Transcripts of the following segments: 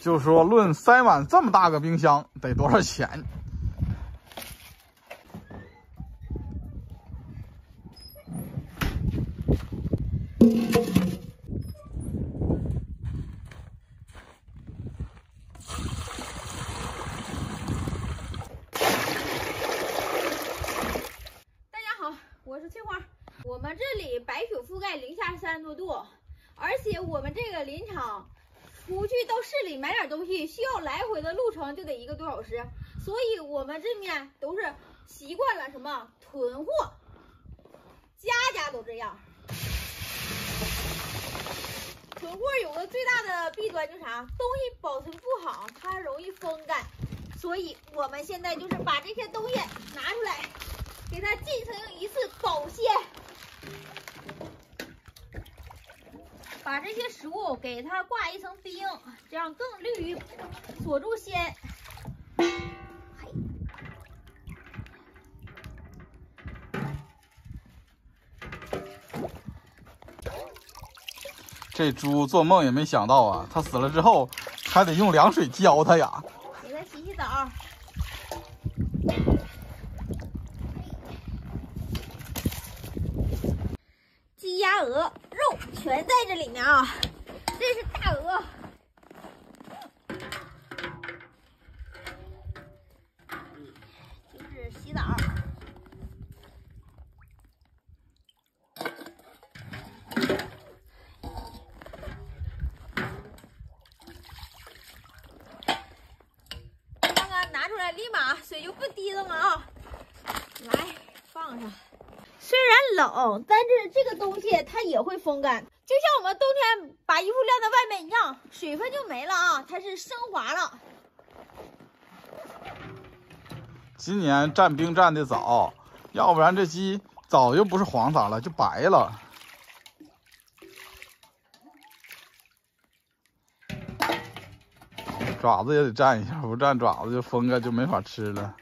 就说论塞满这么大个冰箱得多少钱？ 大家好，我是翠花。我们这里白雪覆盖零下30多度，而且我们这个林场出去到市里买点东西，需要来回的路程就得1个多小时，所以我们这面都是习惯了什么囤货，家家都这样。囤货有个最大的弊端就是啥？东西保存不好，它容易风干，所以我们现在就是把这些东西拿出来，给它进行一次保鲜。把这些食物给它挂一层冰，这样更利于锁住鲜。 这猪做梦也没想到啊，它死了之后还得用凉水浇它呀。 给它洗洗澡。鸡鸭鹅肉全在这里面啊，这是大鹅。就是洗澡。刚刚拿出来，立马水就不滴了嘛啊！来放上。虽然冷，但是这个东西它也会风干，就像我们冬天把衣服晾在外面一样，水分就没了啊，它是升华了。 今年蘸冰蘸的早，要不然这鸡早就不是黄色了，就白了。爪子也得蘸一下，不蘸爪子就风干就没法吃了。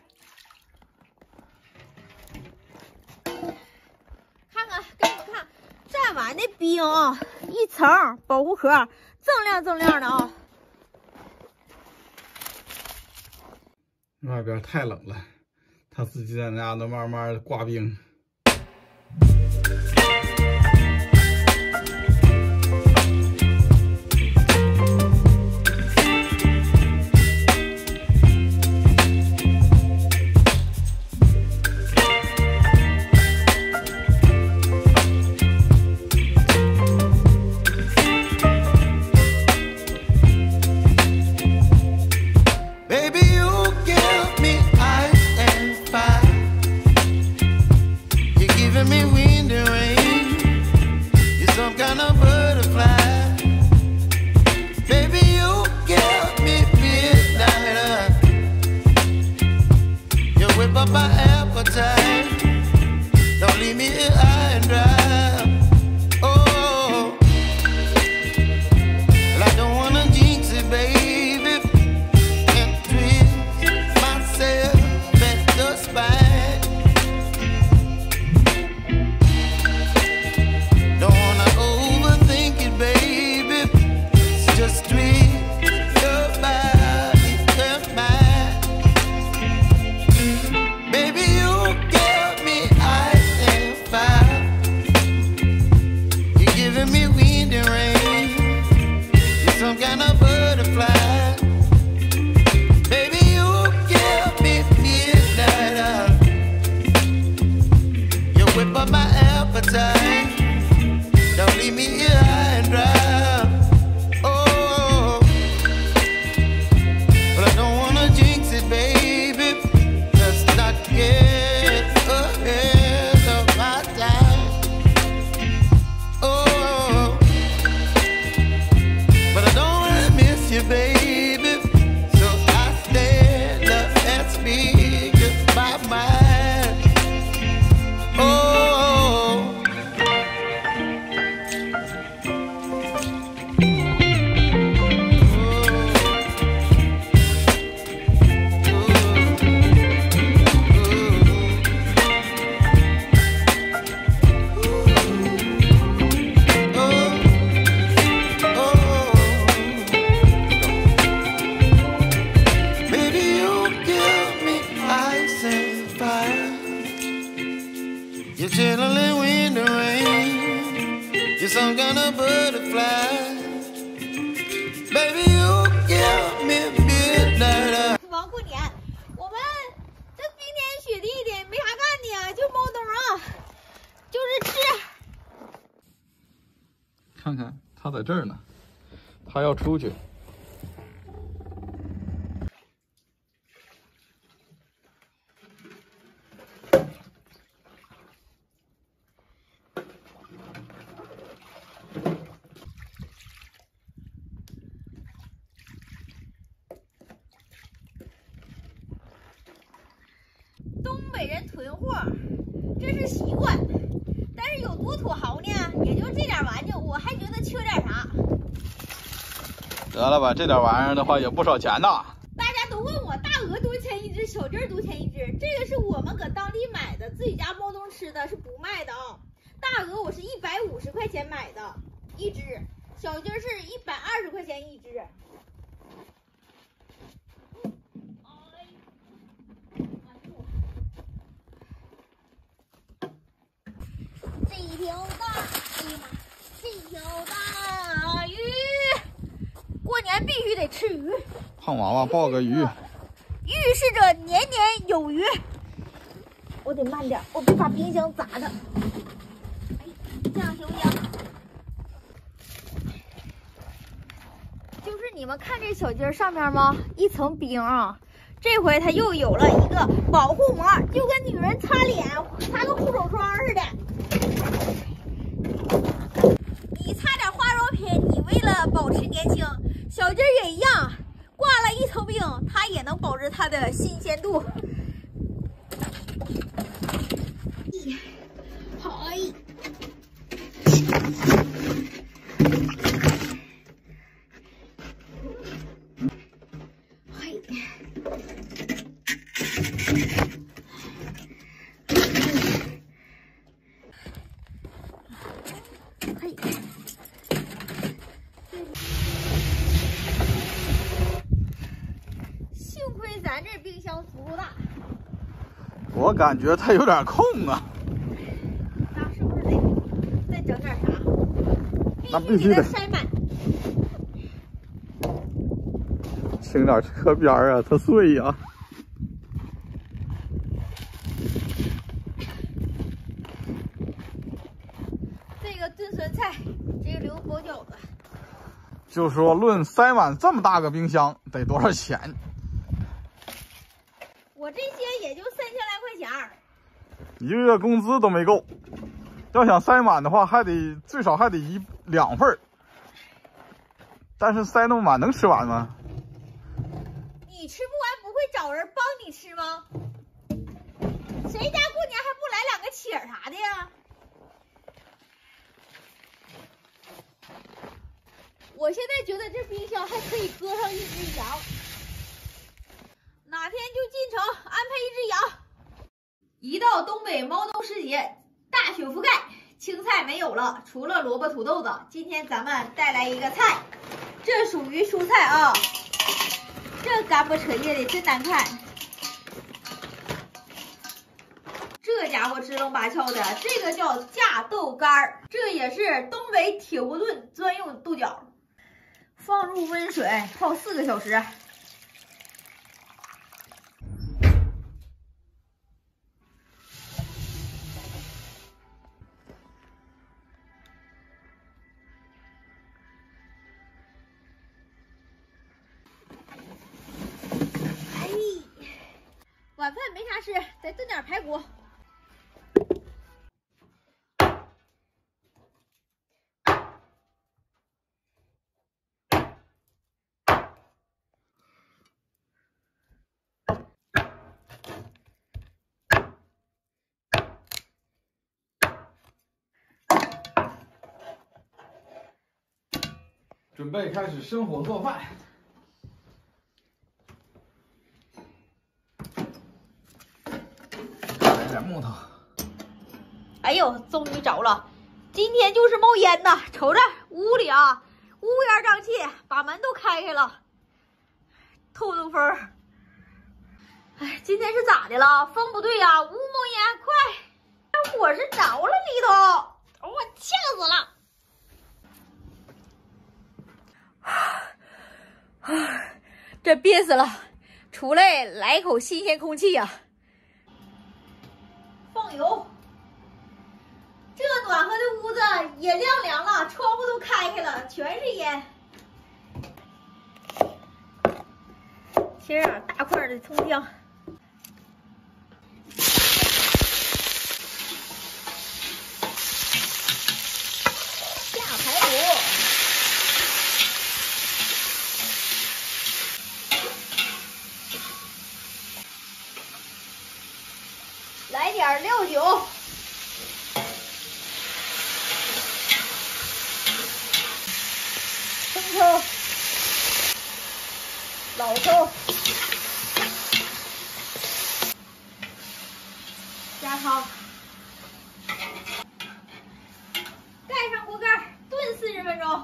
蘸完的冰啊，一层保护壳，锃亮锃亮的啊。 外边太冷了，他自己在那家都慢慢挂冰。 Giving me wind and rain. 在这儿呢，它要出去。 东北人囤货，这是习惯，但是有多土豪呢？也就这点玩意儿，我还觉得缺点啥。 得了吧，这点玩意儿的话也不少钱呐。 大家都问我大鹅多少钱一只，小鸡儿多少钱一只？这个是我们搁当地买的，自己家猫冬吃的，是不卖的啊。大鹅我是150块钱买的一只，小鸡儿是120块钱一只。这条大，哎呀妈，这条大鱼，过年必须得吃鱼。 胖娃娃抱个鱼， 预示着年年有余。我得慢点，我别把冰箱砸的。哎，这样行不行？就是你们看这小鸡儿上面吗？一层冰啊。这回它又有了一个保护膜，就跟女人擦脸擦个护手霜似的。你擦点化妆品，你为了保持年轻，小鸡儿也一样，挂了一层冰，它也能保持它的新鲜度。好，幸亏咱这冰箱足够大。 我感觉它有点空啊。 那是不是得再整点啥？ 那必须得塞满。 清点车边啊，它碎呀。 这个炖酸菜，这个留包饺子。 就说论塞满这么大个冰箱得多少钱？ 我这些也就3000来块钱， 一个月工资都没够。要想塞满的话，最少还得2份。但是塞那么满能吃完吗？ 你吃不完不会找人帮你吃吗？谁家过年还不来2个茄啥的呀？我现在觉得这冰箱还可以搁上一只羊，哪天就进城安排一只羊。一到东北猫冬时节，大雪覆盖，青菜没有了，除了萝卜土豆子。今天咱们带来一个菜，这属于蔬菜啊，这干巴扯叶的真难看，这家伙支棱八翘的，这个叫架豆干儿，这也是东北铁锅炖专用豆角。放入温水泡4个小时。哎，晚饭没啥事，再炖点排骨。 准备开始生火做饭。来点木头。 哎呦，终于着了！今天就是冒烟呐，瞅着屋里啊，乌烟瘴气，把门都开开了，透透风。哎，今天是咋的了？风不对呀，屋冒烟，快！火是着了里头，我呛死了。这憋死了，出来来一口新鲜空气呀！放油， 这暖和的屋子也凉凉了，窗户都开开了，全是烟。切点大块的葱姜，下排骨，来点料酒。 生抽、老抽，加汤，盖上锅盖，炖40分钟。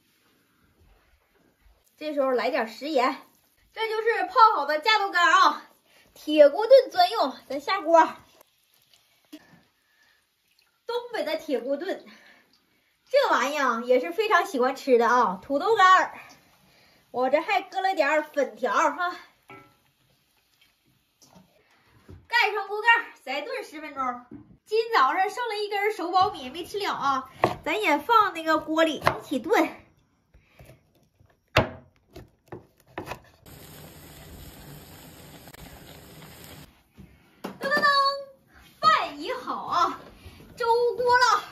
这时候来点食盐，这就是泡好的架豆干啊，铁锅炖专用。咱下锅，东北的铁锅炖。 这玩意儿也是非常喜欢吃的啊，土豆干儿，我这还搁了点粉条哈，盖上锅盖，再炖10分钟。今早上剩了一根手苞米没吃了啊，咱也放那个锅里一起炖。噔噔噔，饭已好啊，粥锅了。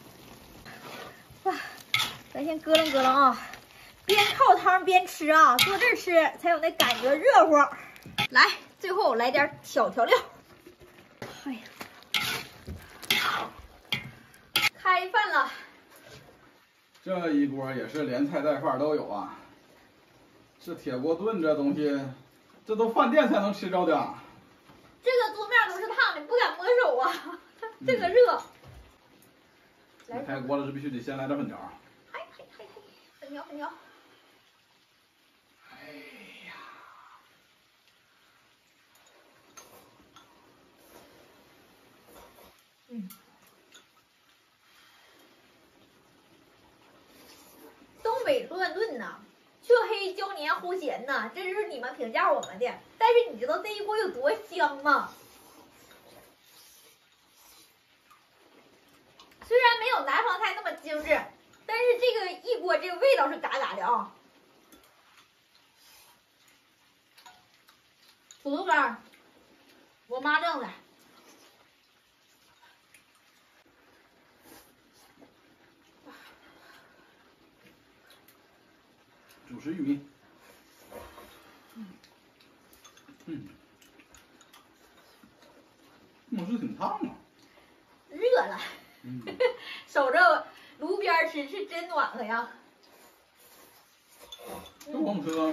咱先咯楞咯楞啊，边泡汤边吃啊，坐这儿吃才有那感觉热乎。来，最后来点小调料。哎呀，开饭了。 这一锅也是连菜带饭都有啊。这铁锅炖这东西，这都饭店才能吃着的。 这个桌面都是烫的，不敢摸手啊，这个热。来， 开锅了是必须得先来点粉条。 粉条，粉条。 哎呀， 东北乱炖呐，黢黑椒黏齁咸呐，这就是你们评价我们的。但是你知道这一锅有多香吗？虽然没有南方菜那么精致。 但是这个一锅这个味道是嘎嘎的啊！土豆干，我妈挣的。 主食玉米。我是挺烫啊。 热了。守着炉边吃是真暖和呀。 这我们吃。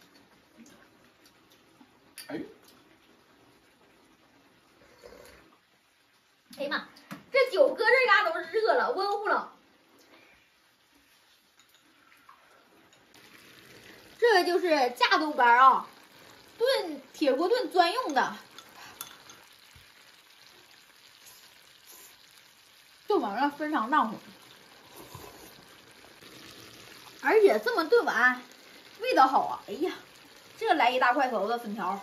哎。 哎呀妈，这酒搁这嘎都是热了，温乎了。这个就是架豆干啊，炖铁锅炖专用的。这玩意儿非常浪乎，而且这么炖完，味道好啊！哎呀，这来一大块头的粉条。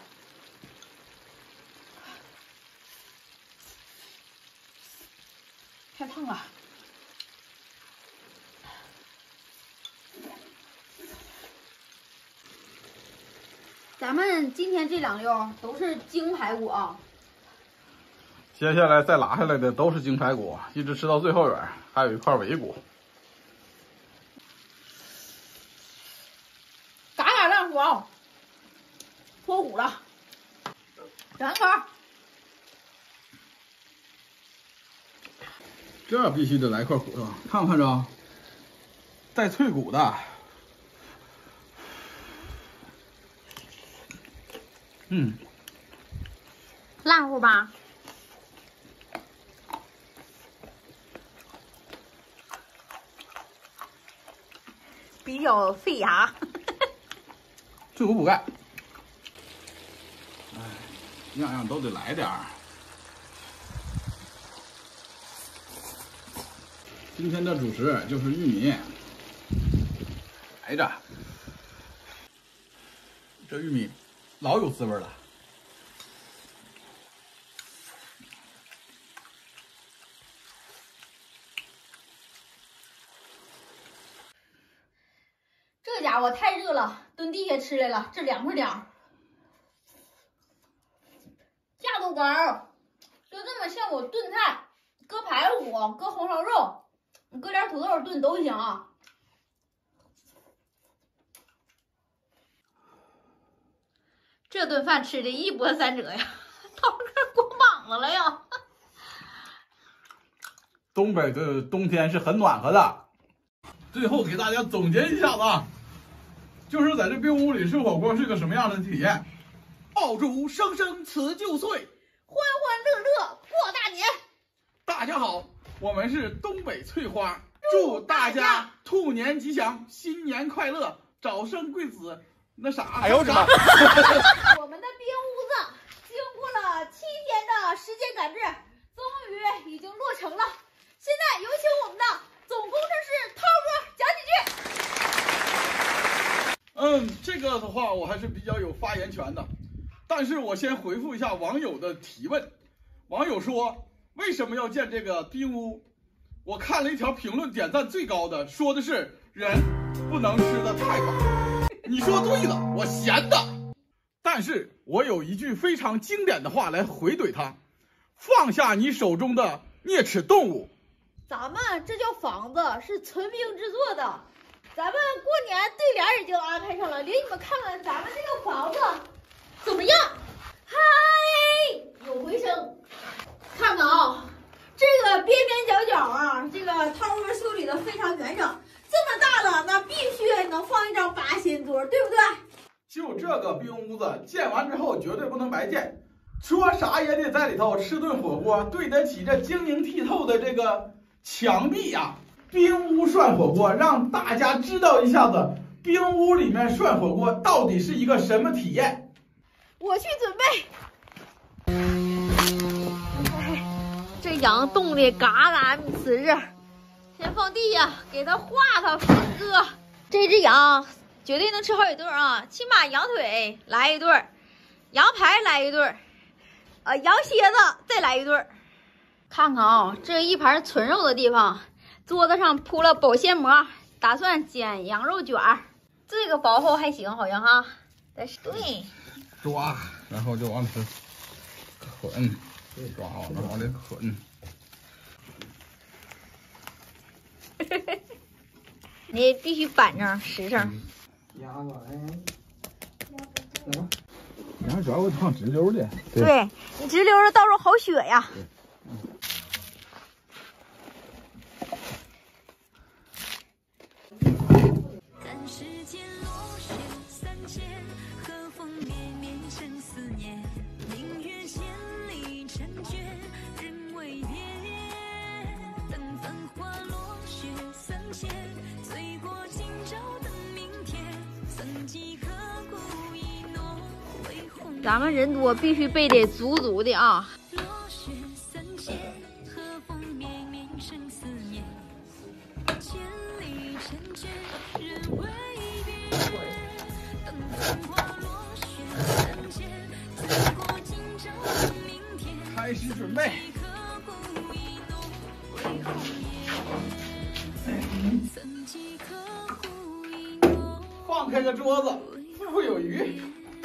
太烫了，咱们今天这2溜都是京排骨啊。 接下来再拉下来的都是京排骨，一直吃到最后边，还有一块尾骨。 嘎嘎烂乎啊，脱骨了，两口。 这必须得来块骨头，看不看着？带脆骨的。 烂乎吧？比较费牙。 脆骨补钙。哎，样样都得来点儿。 今天的主食就是玉米，来着，这玉米老有滋味了。 蹲地下吃来了，这凉快点儿。架度高，就这么像我炖菜，搁排骨，搁红烧肉，你搁点土豆炖都行啊。这顿饭吃的一波三折呀，到这过膀子了呀。 东北的冬天是很暖和的。最后给大家总结一下子啊，就是在这冰屋里吃火锅是个什么样的体验？爆竹声声辞旧岁， 欢欢乐乐过大年。 大家好，我们是东北翠花，祝大家兔年吉祥，新年快乐，早生贵子。那啥，哎呦我的妈！ 我们的冰屋子经过了7天的时间赶制，终于已经落成了。现在有请我们的总工程师涛哥讲几句。 这个的话我还是比较有发言权的，但是我先回复一下网友的提问。网友说为什么要建这个冰屋？我看了一条评论，点赞最高的说的是人不能吃得太饱。你说对了，我闲的。但是我有一句非常经典的话来回怼他：放下你手中的啮齿动物。 咱们这叫房子，是存兵制作的。咱们过年对联已经安排上了，领你们看看咱们这个房子怎么样？嗨，有回声。看看啊，这个边边角角啊，这个涛哥修理的非常完整。这么大了，那必须能放一张8仙桌，对不对？ 就这个冰屋子建完之后绝对不能白建，说啥也得在里头吃顿火锅，对得起这晶莹剔透的这个墙壁呀。冰屋涮火锅，让大家知道一下子冰屋里面涮火锅到底是一个什么体验。 我去准备。这羊冻的嘎嘎瓷实，先放地下，给它化它分割。这只羊绝对能吃好几顿啊，起码羊腿来一顿，羊排来一顿，羊蝎子再来一顿。看看啊，这一盘纯肉的地方，桌子上铺了保鲜膜，打算煎羊肉卷儿。这个薄厚还行，好像哈。但是对， 抓，然后就往里捆，抓完了往里捆。 你必须板正实诚。 羊主要放直溜的， 对你直溜的，到时候好削呀。咱们人多，必须备得足足的啊！ 开始准备。放开个桌子，富富有余。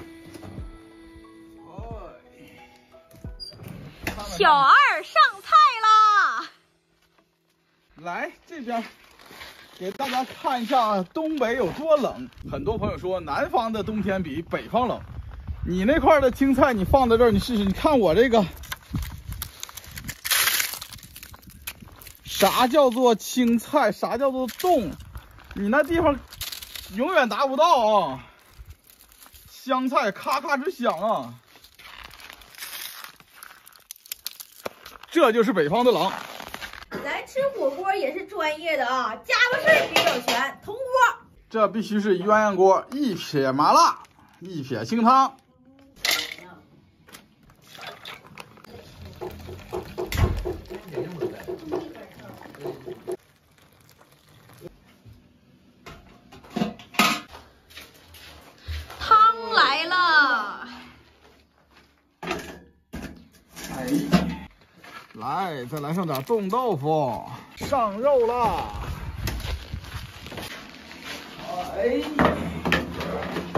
小二上菜啦！ 来这边给大家看一下东北有多冷。很多朋友说南方的冬天比北方冷，你那块的青菜你放在这儿，你试试，你看我这个，啥叫做青菜，啥叫做冻，你那地方永远达不到啊！香菜咔咔直响啊！这就是北方的冷。 咱吃火锅也是专业的啊，家伙事儿比较全，铜锅。 这必须是鸳鸯锅，一撇麻辣，一撇清汤。 汤来了。 哎。来，再来上点冻豆腐，上肉了。哎。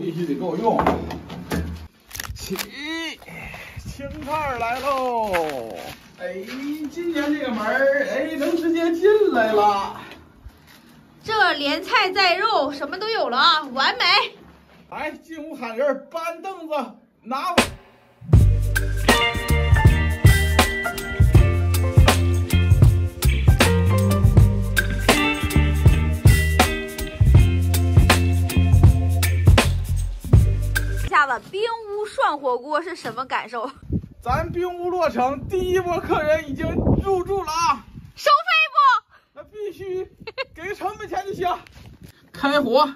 必须得够用。起，青菜来喽！哎，今年这个门儿，哎，能直接进来了。 这连菜带肉，什么都有了啊，完美！ 来，进屋喊人，搬凳子，拿。 下子冰屋涮火锅是什么感受？ 咱冰屋落成，第一波客人已经入住了啊！ 收费不？ 那必须给成本钱就行。开火，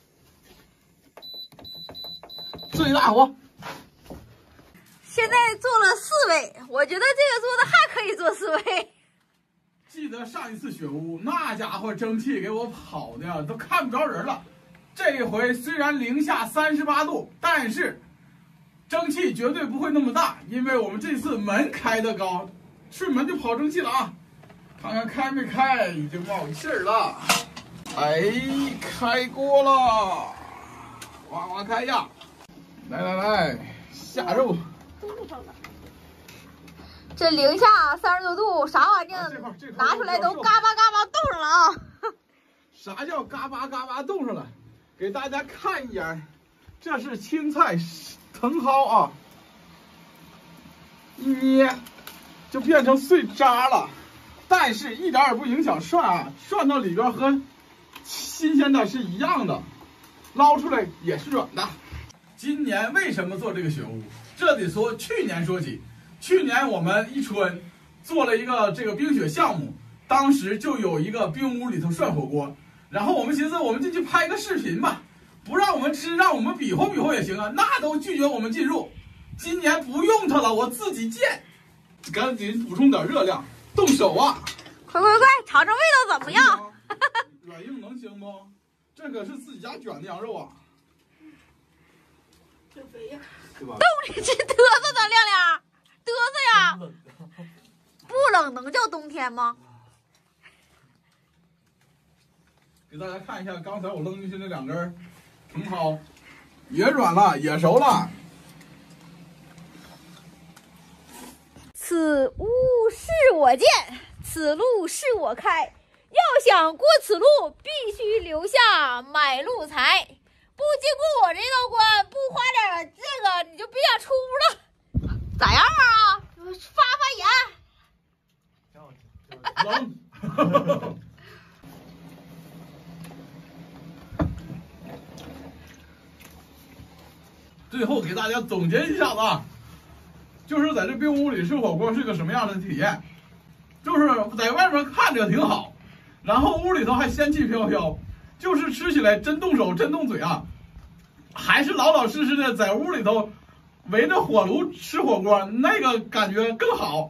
最大火。 现在做了4位，我觉得这个做的还可以做4位。 记得上一次雪屋，那家伙蒸汽给我跑的都看不着人了。这回虽然零下38度，但是蒸汽绝对不会那么大，因为我们这次门开的高，顺门就跑蒸汽了啊！看看开没开，已经冒气儿了。哎，开锅了，哇哇开呀！来来来，下肉。 这零下30多度，啥玩意儿拿出来都嘎巴嘎巴冻上了啊！ 啥叫嘎巴嘎巴冻上了？给大家看一眼，这是青菜茼蒿啊，一捏就变成碎渣了，但是一点也不影响涮啊，涮到里边和新鲜的是一样的，捞出来也是软的。今年为什么做这个雪屋？这得说去年说起，去年我们一春做了一个这个冰雪项目，当时就有一个冰屋里头涮火锅。然后我们寻思，我们进去拍个视频吧，不让我们吃，让我们比划比划也行啊。那都拒绝我们进入。今年不用它了，我自己建，赶紧补充点热量，动手啊！ 快快快，尝尝味道怎么样？ 软硬能行不？这可是自己家卷的羊肉啊！ 这肥呀，对吧？冻里是嘚瑟的，亮亮，嘚瑟呀！不冷能叫冬天吗？ 给大家看一下，刚才我扔进去那2根茼蒿，也软了，也熟了。 此屋是我建，此路是我开。要想过此路，必须留下买路财。不经过我这道关，不花点这个，你就别想出屋了。咋样啊？发言。 冷。最后给大家总结一下子啊，就是在这冰屋里吃火锅是个什么样的体验？就是在外面看着挺好，然后屋里头还仙气飘飘，就是吃起来真动手真动嘴啊！还是老老实实的在屋里头围着火炉吃火锅，那个感觉更好。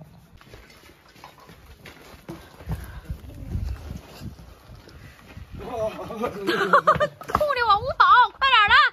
痛的往屋跑，快点的！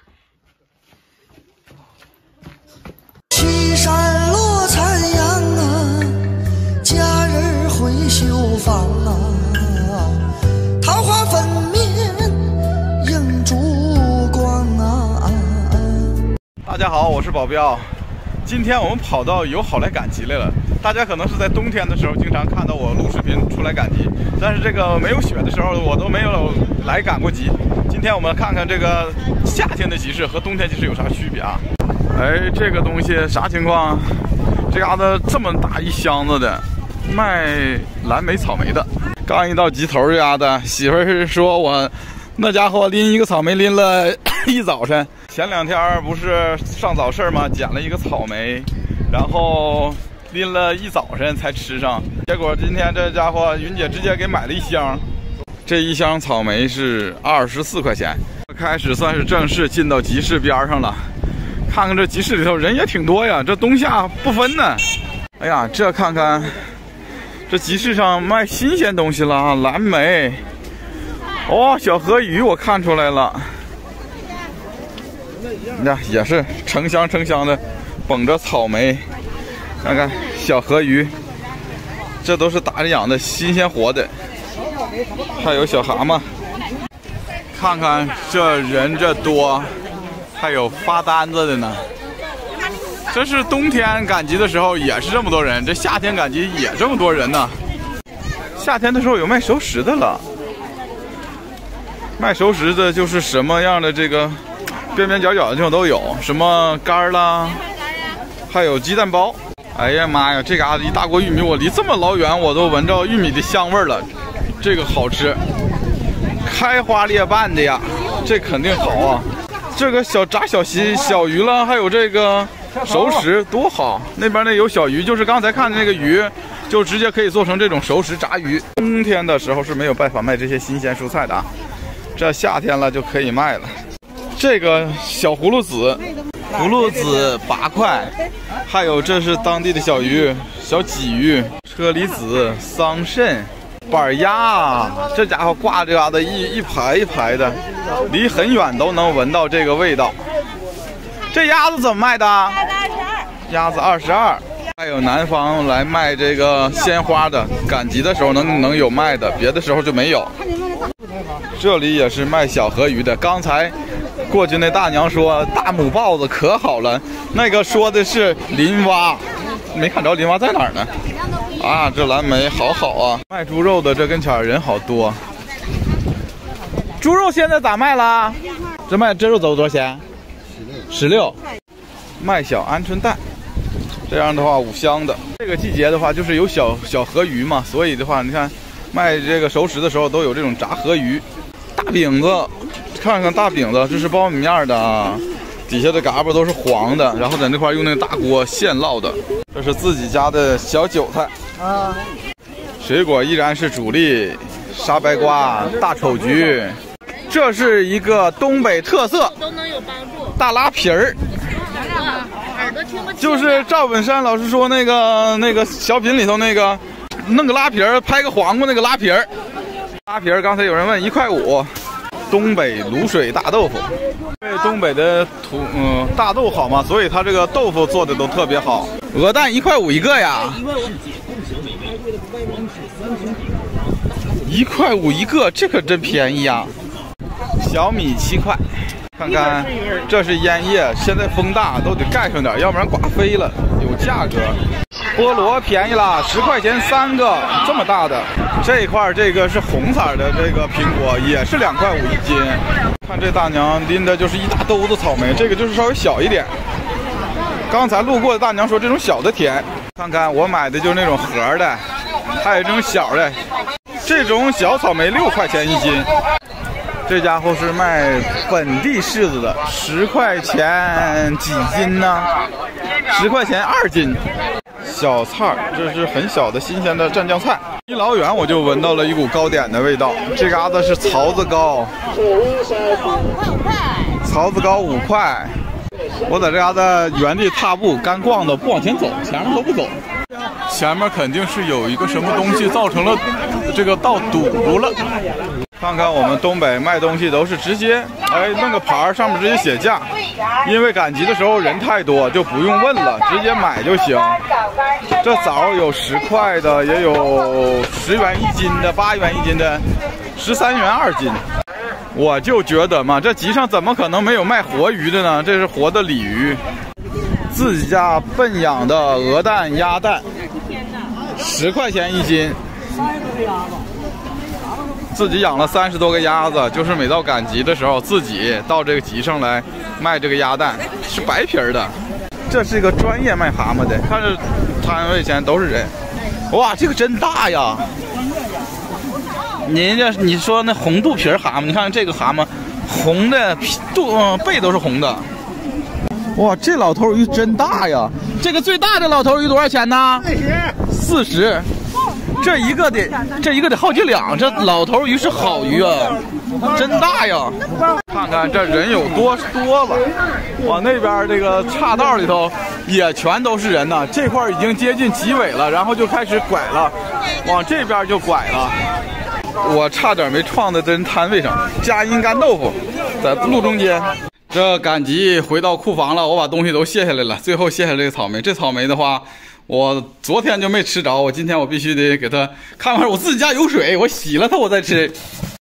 西山落残阳啊，佳人回绣房啊，桃花粉面映烛光啊。 大家好，我是保镖。今天我们跑到有好来赶集来了。大家可能是在冬天的时候经常看到我录视频出来赶集，但是这个没有雪的时候我都没有来赶过集。今天我们看看这个夏天的集市和冬天集市有啥区别啊？哎，这个东西啥情况？这嘎子这么大一箱子的，卖蓝莓、草莓的。刚一到集头，这嘎子媳妇儿说我那家伙拎一个草莓拎了一早晨。前2天不是上早市吗？捡了一个草莓，然后拎了一早晨才吃上。结果今天这家伙云姐直接给买了1箱，这1箱草莓是24块钱。开始算是正式进到集市边上了。看看这集市里头人也挺多呀，这冬夏不分呢。哎呀，这看看这集市上卖新鲜东西了啊，蓝莓，哦，小河鱼我看出来了。那也是成箱成箱的捧着草莓，看看小河鱼，这都是打着养的新鲜活的，还有小蛤蟆。看看这人这多， 还有发单子的呢。这是冬天赶集的时候也是这么多人，这夏天赶集也这么多人呢。夏天的时候有卖熟食的了，卖熟食的就是什么样的这个边边角角的地方都有，什么干啦，还有鸡蛋包。哎呀妈呀，这嘎子一大锅玉米，我离这么老远我都闻着玉米的香味了，这个好吃。开花裂瓣的呀，这肯定好啊。这个炸小鱼了，还有这个熟食多好。那边那有小鱼，就是刚才看的那个鱼，就直接可以做成这种熟食炸鱼。冬天的时候是没有办法卖这些新鲜蔬菜的啊，这夏天了就可以卖了。这个小葫芦籽8块，还有这是当地的小鱼，小鲫鱼、车厘子、桑葚、板鸭，这家伙挂这嘎达一排一排的，离很远都能闻到这个味道。这鸭子怎么卖的？鸭子22。还有南方来卖这个鲜花的，赶集的时候能有卖的，别的时候就没有。这里也是卖小河鱼的，刚才过去那大娘说大母豹子可好了，那个说的是林蛙，没看着林蛙在哪儿呢？啊，这蓝莓好啊！卖猪肉的这跟前人好多。猪肉现在咋卖了？这卖这肉走多少钱？16。卖小鹌鹑蛋，这样的话5箱的。这个季节的话，就是有小河鱼嘛，所以的话，你看卖这个熟食的时候都有这种炸河鱼。大饼子，看看大饼子，这是苞米面的啊，底下的嘎巴都是黄的，然后在那块用那个大锅现烙的。这是自己家的小韭菜啊。水果依然是主力，沙白瓜、大丑橘。这是一个东北特色， 都能有帮助。 大拉皮儿。 耳朵听不清。 就是赵本山老师说那个小品里头那个，弄个拉皮儿，拍个黄瓜那个拉皮儿。拉皮儿，刚才有人问1块5。东北卤水大豆腐，因为东北的大豆好嘛，所以它这个豆腐做的都特别好。鹅蛋1块5一个呀，1块5一个，这可真便宜啊！小米7块，看看这是烟叶，现在风大都得盖上点，要不然刮飞了。有价格，菠萝便宜了，10块钱3个，这么大的。这一块这个是红色的这个苹果，也是2块5一斤。看这大娘拎的就是一大兜子草莓，这个就是稍微小一点。刚才路过的大娘说这种小的甜，看看我买的就是那种盒的，还有这种小的，这种小草莓6块钱一斤。这家伙是卖本地柿子的，10块钱几斤呢？10块钱2斤。小菜，这是很小的新鲜的蘸酱菜。一老远我就闻到了一股糕点的味道。这嘎达是槽子糕，槽子糕5块。我在这嘎达原地踏步，干逛的不往前走，前面都不走。前面肯定是有一个什么东西造成了这个道堵住了。看看我们东北卖东西都是直接弄个牌上面直接写价，因为赶集的时候人太多就不用问了，直接买就行。这枣有10块的，也有10元1斤的，8元1斤的，13元2斤。我就觉得嘛，这集上怎么可能没有卖活鱼的呢？这是活的鲤鱼，自己家笨养的鹅蛋、鸭蛋，10块钱1斤。自己养了30多个鸭子，就是每到赶集的时候，自己到这个集上来卖这个鸭蛋，是白皮儿的。这是一个专业卖蛤蟆的，看着摊位前都是人。哇，这个真大呀！你说那红肚皮蛤蟆，你看这个蛤蟆，红的背都是红的。哇，这老头鱼真大呀！这个最大的老头鱼多少钱呢？40。这一个得好几两，这老头鱼是好鱼啊，真大呀！看看这人有多吧，往那边这个岔道里头也全都是人呢。这块已经接近集尾了，然后就开始拐了，往这边就拐了。我差点没撞在这人摊位上。佳音干豆腐在路中间。这赶集回到库房了，我把东西都卸下来了，最后卸下来这个草莓。这草莓的话，我昨天就没吃着，我今天我必须得给它看看，我自己家有水，我洗了它我再吃。